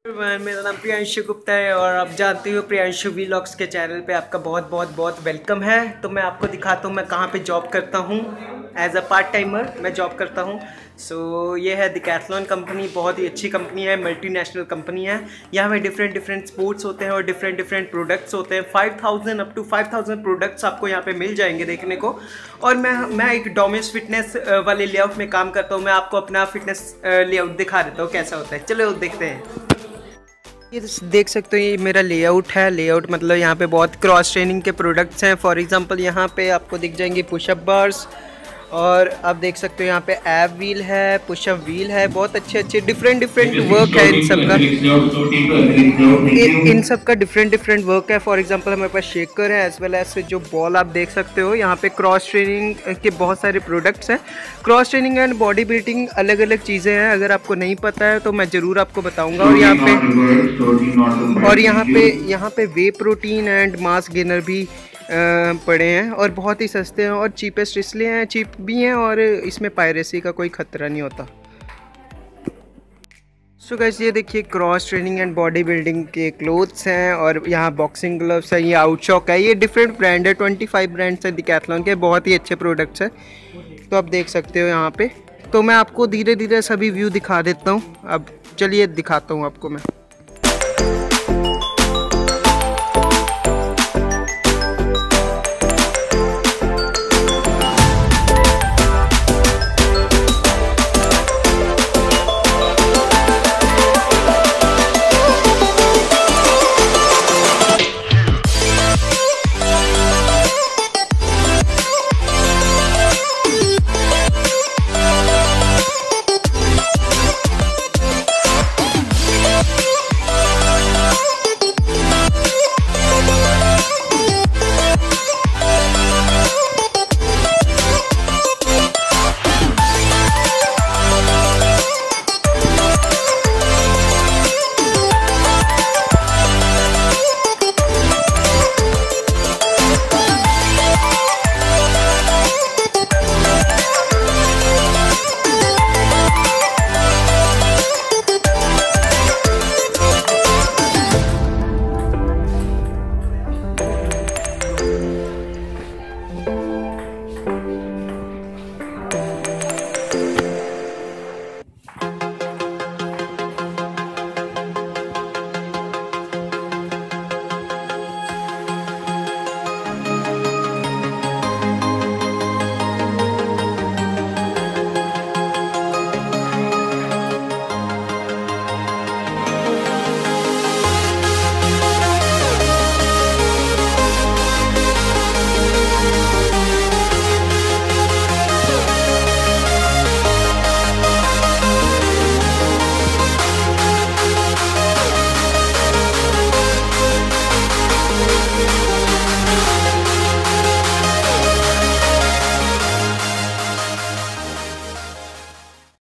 मेरा नाम प्रियांशु गुप्ता है और आप जानते हो प्रियांशु व्लॉग्स के चैनल पे आपका बहुत बहुत बहुत वेलकम है। तो मैं आपको दिखाता हूँ मैं कहाँ पे जॉब करता हूँ। एज अ पार्ट टाइमर मैं जॉब करता हूँ। सो ये है डिकैथलॉन कंपनी, बहुत ही अच्छी कंपनी है, मल्टीनेशनल कंपनी है। यहाँ पे डिफरेंट स्पोर्ट्स होते हैं और डिफरेंट प्रोडक्ट्स होते हैं। 5000 अप टू 5000 प्रोडक्ट्स आपको यहाँ पे मिल जाएंगे देखने को। और मैं एक डोमेस फिटनेस वाले लेआउट में काम करता हूँ। मैं आपको अपना फिटनेस लेआउट दिखा देता हूँ कैसा होता है। चलो देखते हैं। ये देख सकते हो, ये मेरा लेआउट है। लेआउट मतलब यहाँ पे बहुत क्रॉस ट्रेनिंग के प्रोडक्ट्स हैं। फॉर एग्जांपल यहाँ पे आपको दिख जाएंगे पुशअप बार्स, और आप देख सकते हो यहाँ पे एब व्हील है, पुशअप व्हील है। बहुत अच्छे डिफरेंट वर्क है इन सब का डिफरेंट वर्क है। फॉर एग्जांपल हमारे पास शेकर है एज वेल एज जो बॉल आप देख सकते हो। यहाँ पे क्रॉस ट्रेनिंग के बहुत सारे प्रोडक्ट्स हैं। Cross training and body building अलग चीज़ें हैं। अगर आपको नहीं पता है तो मैं ज़रूर आपको बताऊँगा। और यहाँ पे whey protein and mass gainer भी पड़े हैं और बहुत ही सस्ते हैं और चीपेस्ट इसलिए हैं, चीप भी हैं और इसमें पायरेसी का कोई ख़तरा नहीं होता। सो गाइस ये देखिए cross training and body building के क्लोथ्स हैं और यहाँ बॉक्सिंग ग्लव्स है। ये आउटशॉक है, ये डिफरेंट ब्रांड है, 25 ब्रांड्स हैं डिकैथलॉन के, बहुत ही अच्छे प्रोडक्ट्स हैं। तो आप देख सकते हो यहाँ पे। तो मैं आपको धीरे धीरे सभी व्यू दिखा देता हूँ। अब चलिए दिखाता हूँ आपको मैं।